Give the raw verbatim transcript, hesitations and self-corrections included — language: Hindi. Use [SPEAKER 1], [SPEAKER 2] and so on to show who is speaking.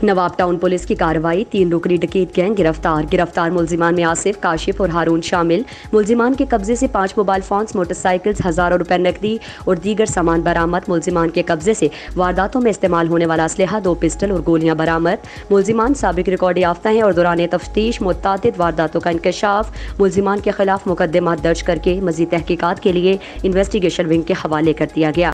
[SPEAKER 1] नवाब टाउन पुलिस की कार्रवाई, तीन रुकनी डकैत गैंग गिरफ्तार। गिरफ्तार मुलजिमान में आसिफ, काशिफ और हारून शामिल। मुलजिमान के कब्जे से पांच मोबाइल फोन्स, मोटरसाइकिल्स, हजारों रुपए नकदी और दीगर सामान बरामद। मुलजिमान के कब्जे से वारदातों में इस्तेमाल होने वाला असलहा, दो पिस्टल और गोलियां बरामद। मुलजिमान साबिक रिकॉर्ड याफ्ता हैं और दौरान तफ्तीश मुतअद्दिद वारदातों का इंकशाफ। मुलजिमान के खिलाफ मुकदमा दर्ज करके मजीद तहकीकात के लिए इन्वेस्टिगेशन विंग के हवाले कर दिया गया।